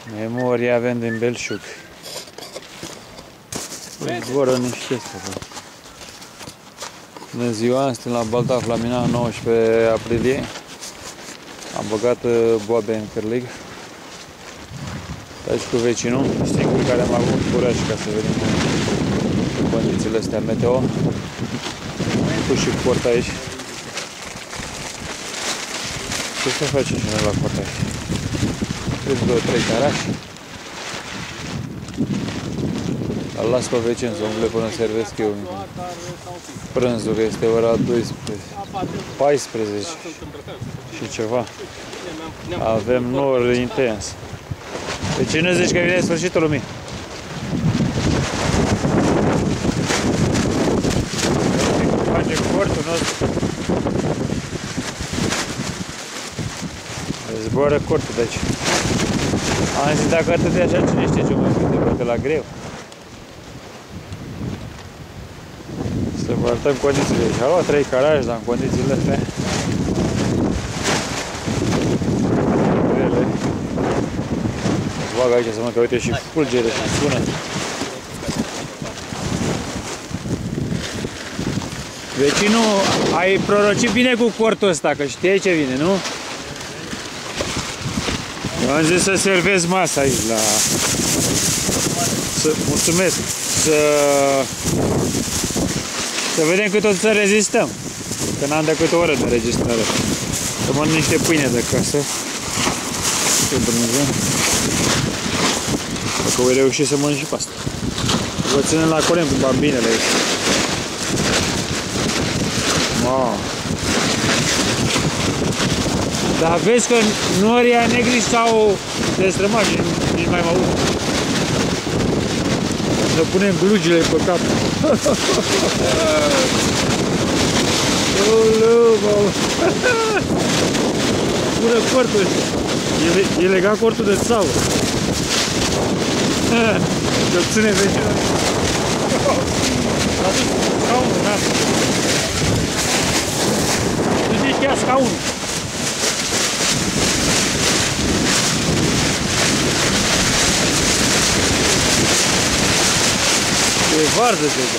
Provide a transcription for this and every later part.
Memoria avem din belșug. Zboră niște astea. Bună ziua, suntem la Baltaf la Mina, 19 aprilie. Am băgat boabe în cârlig. Aici cu vecinul, singur care am avut curaj ca să vedem condițiile astea meteo. Cu și cort aici. Ce să facem și noi la cort aici? Trebuie 2-3 carași. Îl las pe vecin să umble până servesc eu prânzul, că este ora 12, 14 și ceva. Avem nor intens. De ce nu zici că vine sfârșitul lumii? Face cortul nostru. Zboară cortul de aici. Am zis dacă atât de așa, cine știe ce mai bine de la greu. Să vă arătăm condițiile aici. Am luat 3 carași, dar în condițiile astea grele. Îți bag aici să mă că uite și fulgere și sună. Vecinul, ai prorocit bine cu cortul ăsta, că știai ce vine, nu? Eu am zis să servez masa aici la... Mulțumesc! Să vedem cât o să rezistăm. Că n-am decât o oră de registrare. Să mănânc niște pâine de casă. Ce Dumnezeu. Dacă voi reuși să mănânc și pe asta. Vă ținem la curent cu bambinele aici. Wow. Dar vezi că norii negri s-au destrămat și nici mai mă aud. Să punem glugile pe cap. Pură cortul. E legat cortul de țavă. Să-l ține vecinul. A dus scaunul, n-a. Tu zici că ia scaunul. E varză deja.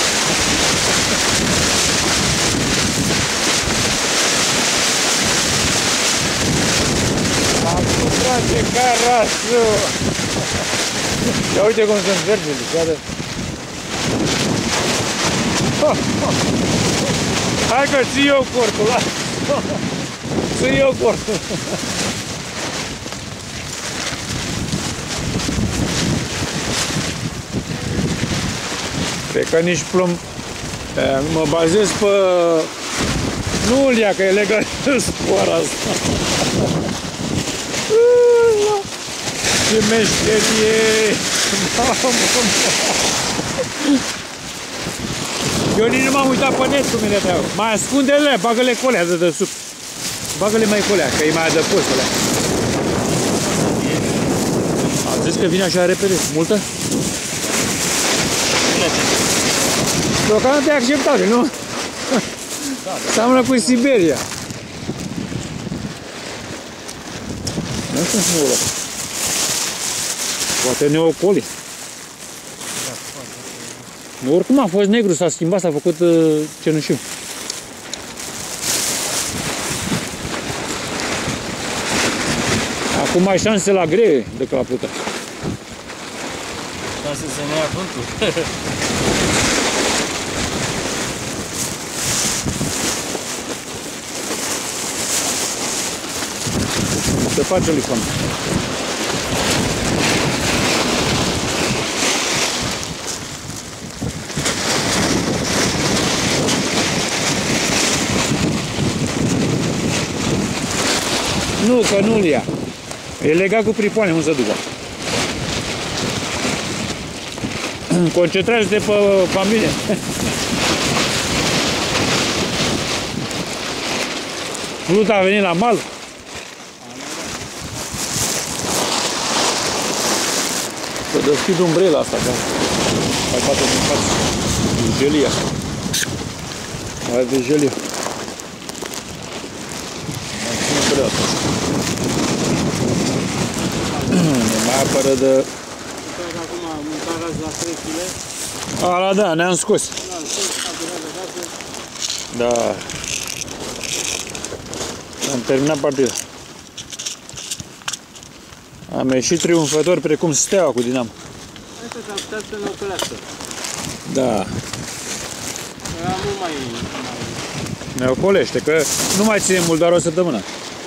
Acum trage carasul. Ia uite cum sunt vergele, chiar. Hai că ții eu cortul, las. Ții eu cortul. Cred că nici plumb... Mă bazez pe... Nu Ulia, că e legat de spora asta. Ce meșterie! Eu nici nu m-am uitat pe net cum e treaba. Mai ascunde-le, bagă-le colea de sub. Bagă-le mai colea, că e mai adăpost alea. Am zis că vine așa repede. Multă? Deocamdată e acceptabil, nu? Seamănă cu Siberia. Nu știu cum o luăm. Poate ne ocoli. Oricum a fost negru, s-a schimbat, s-a făcut cenușiu. Acum mai șanse la greu decât la plută. Șanse să ne ia vântul. Se face lifon. Nu, că nu-l ia. E legat cu pripoane, nu se ducă. Concentrează-te pe familie. Pluta a venit la mal. Să deschid umbrela asta, că mai poate să faci gelia. Mai de gelie. Mai țin umbrela asta. apără de... Acum un baraj la 3 kg. Ala da, ne-am scos. Da. Am terminat partida. Am ieșit triumfător precum Steaua cu Dinamo. Asta s-a putea să ne ocolească. Da. Era mult mai... Ne ocolește, că nu mai ține mult, doar o săptămână.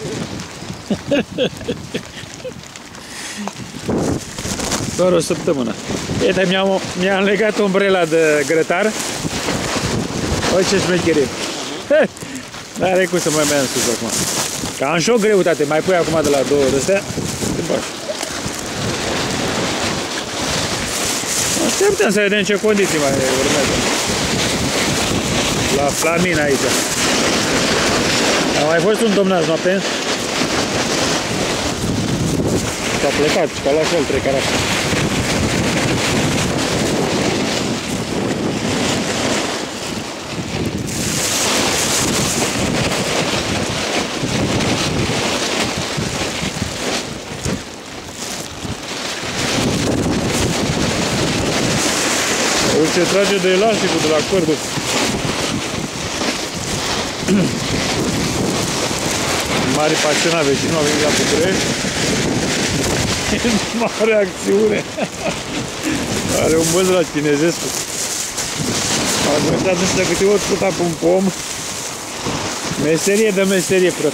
Doar o săptămână. Iată, mi-am legat ombrela de grătar. Uite ce șmecherie. N-are cum să mai merg sus acum. Că am și o greutate. Mai pui acum de la 2 ori astea. Te bagi. Așteptăm să vedem ce condiții mai urmează. La Flamin aici. A mai fost un domn azi noapte. S-a plecat, că a luat și el 3 carafe. Ce trage de elasticul de la cordul. Mare pasionat vecinul, a venit la București. Mare acțiune. Are un băț la Chinezescu. A găsat nu știu câte ori puta pe un pom. Meserie de meserie, frate.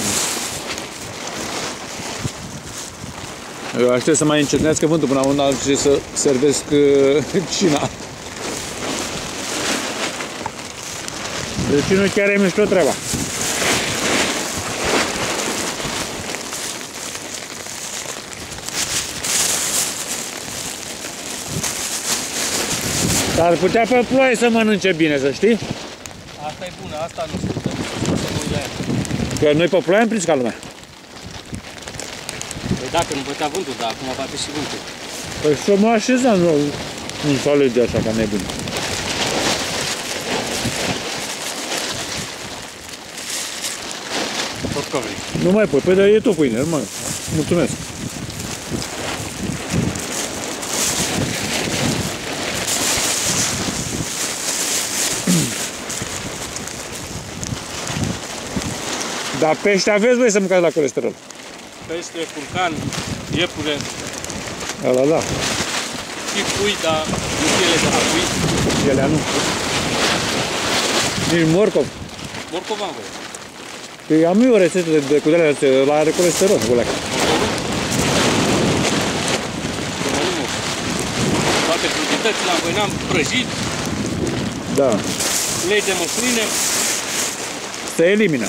Eu aștept să mai încetnească vântul până una alții să servesc cina. Deci nu chiar e mișto treaba. Dar putea pe ploaie să mănânce bine, să știi? Asta e bună, asta nu știu, să nu ia. Că noi pe ploaie am prins ca lumea. Păi dacă nu bătea vântul, dar acum bate și vântul. Păi să mă așezam, nu s-o alege așa ca nebun. Tot că vrei. Nu mai pui, păi dar e tot pâine, nu mai. Mulțumesc. Dar pește aveți voi să mâncați la colesterol? Pește, curcan, iepure. Ăla da. Și pui, dar nu piele de la pui. Pielea nu. Nici morcov. Morcov am voi. Păi am eu o rețetă de cudele astea, la are colesterol, guleacă. Toate cruditățile am voi, n-am prăjit. Da. Lei de măsline. Se elimină.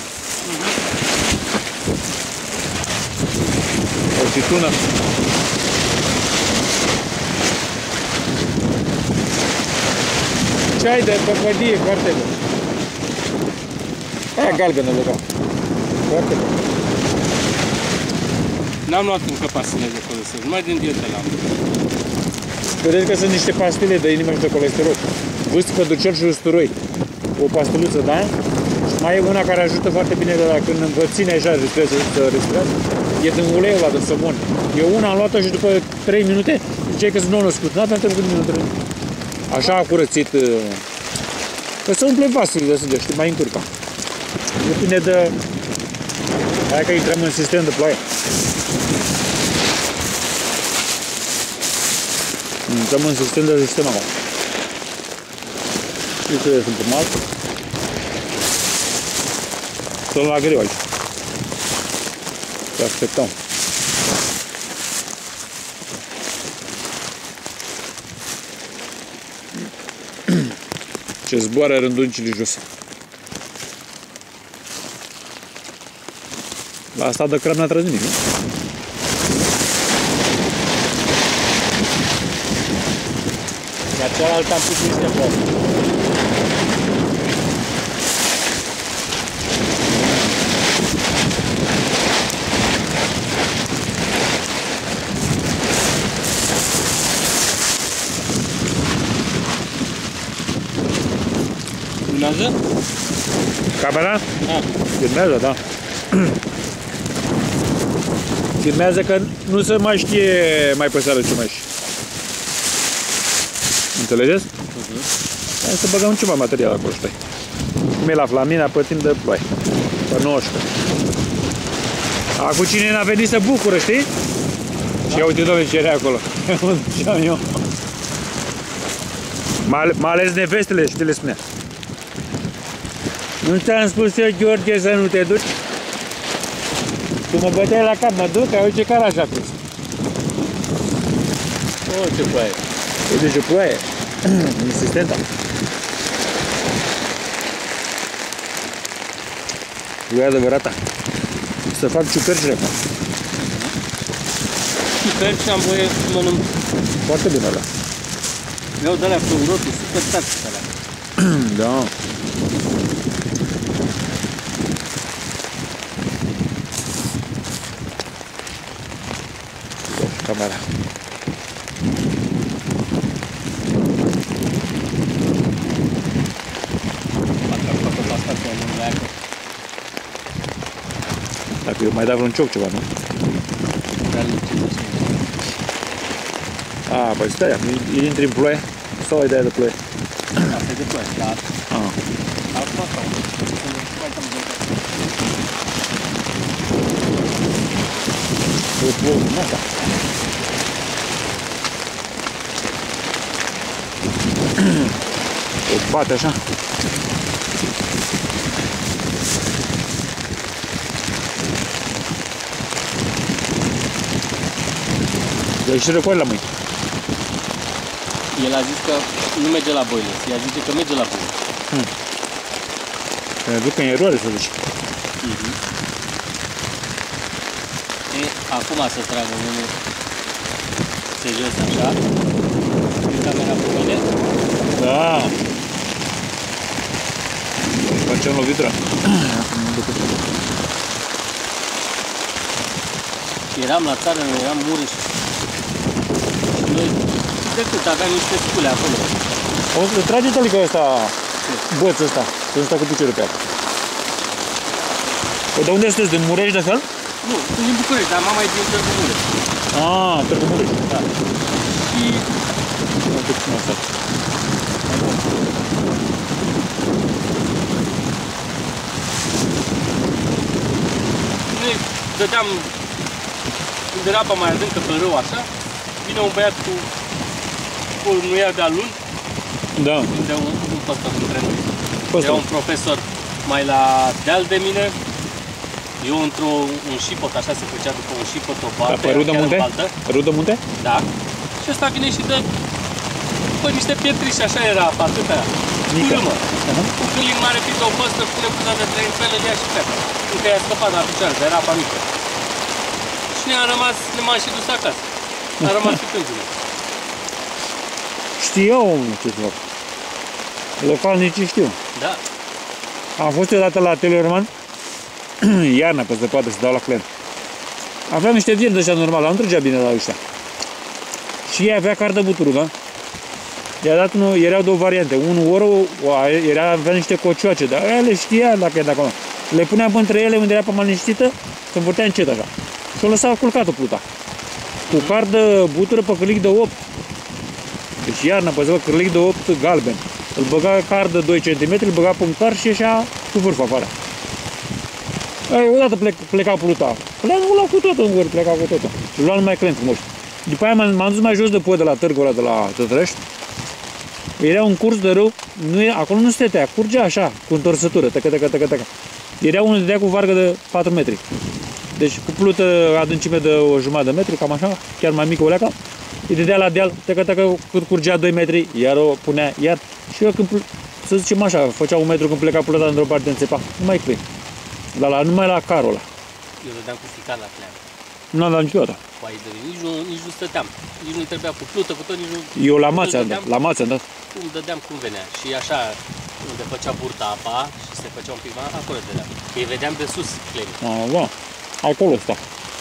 O citună. Ceai de păpădie, foarte bun. Aia galbenă, legal. Foarte bun. N-am luat încă pastile de colesterol, numai din dietă le-am. Vedeți că sunt niște pastile de inimă și de colesterol. Vâst, păducel și usturoi. O pastiluță, da? Mai e una care ajută foarte bine de la când vă ține așa, să respirați. E din uleiul ăla, din somon. Eu una am luat-o și după 3 minute, ziceai că sunt nou-născut. N-aveam trecut minute. Așa a curățit. Că se umple vasul de sânge, știi, mai încurca. Depinde de... Hai că intrăm în sistem de ploaie. Intrăm în sistem de sistem acum. Și că sunt mal. Sunt la greu aici. Să așteptăm. Ce zboară rânduncile jos. La asta de crab n-a tras nimic, nu? Iar cealaltă am pus niște pomme. Filmează? Camera? Da. Filmează, da. Filmează că nu se mai știe mai pe seară ce mai și. Înțelegeți? Hai să băgăm ceva material acolo, știi? Cum e la Flamina pe timp de ploaie. Pe 19. Acum cine n-a venit să bucură, știi? Și ia uite, domnule, ce era acolo. Eu. Mai ales nevestele, știi, le spunea. Nu ți-am spus eu, Gheorghe, să nu te duci? Tu mă băteai la cap, mă duc, ai uite care așa pus. O, ce ploaie. Uite ce ploaie. Insistenta. E adevărata. Să fac ciuperci acum. Ciuperci am voie să mănânc. Foarte bine ăla. Vreau de alea cu rotul, super tare alea. Da. Camera. Dacă eu mai dau vreun cioc ceva, nu? A, păi stai, intri în ploaie? Sau ai de-aia de ploaie? Asta e de ploaie, dar... Acum stau. E plouă din asta. O bate așa. Deci și răcoare la mâini. El a zis că nu merge la boiler. Ea zice că merge la boiler. Că ne duc în eroare, să zici. E, acum să tragă unul serios așa. E camera pe mine. Da. Facem lovitura. Eram la țară, noi eram Mureș. Și noi decât aveam niște scule acolo. Trage-te alică ăsta, bățul ăsta, să nu stai cu piciorul pe apă. De unde sunteți? Din Mureș de fel? Nu, sunt din București, dar mama e din Târgu Mureș. Ah, Târgu Mureș. Da. Și... Uite cum asta. Noi dădeam, când era apa mai adâncă pe râu așa, vine un băiat cu nu ia de-a luni, Da. de un păstor dintre noi. Păstor. Era un profesor mai la deal de mine, eu într-un șipot, așa se făcea după un șipot, o baltă, Pe Rudă Munte? Rudă Munte? Da. Și ăsta vine și dă pe niște pietri și așa era apa, atâta. Mică. Curâmă. Cu câlin mare, pită o păstă, pune până de 3 fel, îl ia și pleacă. Încă i-a scăpat la picioare, dar era apa mică. Și ne-am rămas, ne-am și dus acasă. Am rămas și tângile. Știu ce să fac. Localnicii știu. Da. Am fost odată la Teleorman, iarna pe zăpadă să dau la clen. Aveam niște vierni de ăștia normal, nu trăgea bine la ăștia. Și ea avea cardă buturul, da? I-a dat erau două variante. Unul oro, avea niște cocioace, dar ea le știa dacă e de acolo. Le puneam între ele unde era pe mai liniștită, să învârtea încet așa. Și o lăsau culcată pluta. Cu cardă butură pe cârlic de 8. Deci iarna pe zăpadă, cârlic de 8 galben. Îl băga cardă 2 cm, îl băga punctar și ieșea cu vârf afară. Odată pleca pluta. Pleca cu totul în vârf, pleca cu totul. Și lua numai clen frumos. După aia m-am dus mai jos de pod de la târgul ăla de la Tătrăști. Era un curs de râu, acolo nu stătea, curgea așa, cu întorsătură, tăcă. Era unul dădea cu vargă de 4 metri. Deci cu plută adâncime de o jumătate de metru, cam așa, chiar mai mică o leacă. Îi dădea la deal, tăcă, cât curgea 2 metri, iar o punea, iar. Și eu când, să zicem așa, făcea 1 metru când pleca pluta într-o parte, înțepa, numai clen. Numai la carul ăla. Eu dădeam cu ficat la clean. Nu am dat niciodată. Păi, nici nu stăteam. Nici nu trebuia cu plută, cu tot, nici nu... Eu la mață am dat, Cum dădeam, cum venea. Și așa, unde făcea burta apa și se făcea un pic mai, acolo dădeam. Că îi vedeam de sus clenii. Da, acolo sta.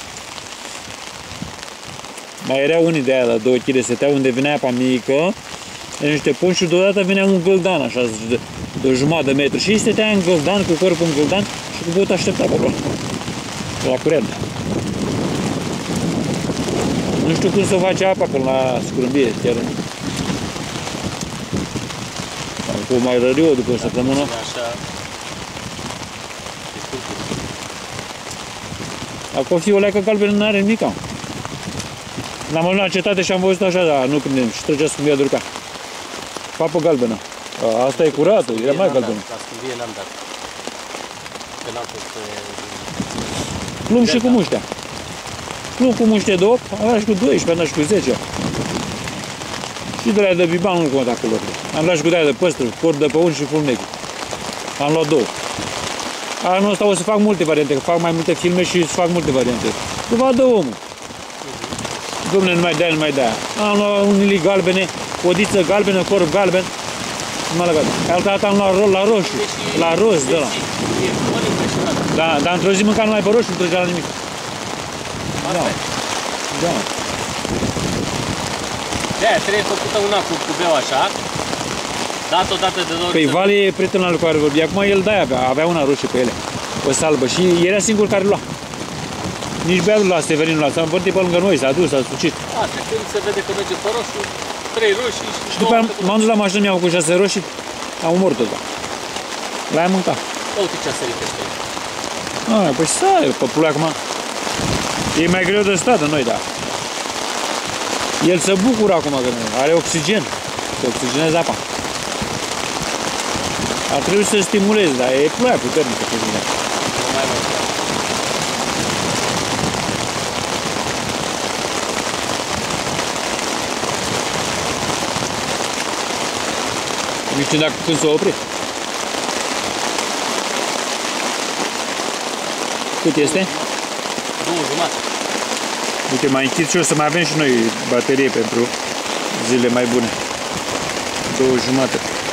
Mai era unii de aia la 2 kg, stătea unde venea apa mică, în niște pungi și deodată venea un gâldan, așa, de o jumătate de metru. Și stătea în gâldan, cu corpul în gâldan și cu botul aștepta acolo. La curent. știu cum să face apa până la scrumbie, chiar. Cu mai răriu după o săptămână. Așa. Acum fi o leacă galbenă, n-are nimic. L-am ajuns la cetate și am văzut așa, dar nu prindem. Și trecea scumbia de urca. Papă galbenă. Asta e curată, era mai galbenă. La scumbie n-am dat. Că n-am fost pe... Plumb și cu muștea. Plumb cu muște de 8, avea și cu 12, avea și cu 10. Și de la de biban nu conta cu lor. Am luat și cu de-aia de păstră, cor de păun și fulmechi. Am luat 2. Anul ăsta o să fac multe variante, că fac mai multe filme și să fac multe variante. Să vadă omul. Dom'le, numai de-aia, numai de-aia. Am luat unele galbene, codiță galbenă, corp galben. Numai la galben. Altă dată am luat la roșu, la roz de ăla. Da, dar într-o zi mâncam numai pe roșu, nu trecea la nimic. Da. Da. De-aia trebuie făcută una cu cubeu așa, dat odată de 2 ori. Păi Vali e prietenul cu care vorbea, acum el de-aia avea una roșie pe ele, o salbă și era singur care lua. Nici bea la Severin lua, s-a învârtit pe lângă noi, s-a dus, s-a sucit. Asta când se vede că merge pe roșu, 3 roșii și după aia m-am dus la mașină, mi-am făcut 6 roșii, am omorât tot. L-aia mâncat. Uite ce a sărit peste el. Păi stai, păpule, acum e mai greu de stat în noi, da. El se bucură acum că are oxigen, se oxigenează apa. Ar trebui să stimulezi, dar e ploaia puternică pe mine. Nu știu dacă când s-o opri. Cât este? 2,5. Uite, mai închid și o să mai avem și noi baterie pentru zile mai bune. 2,5.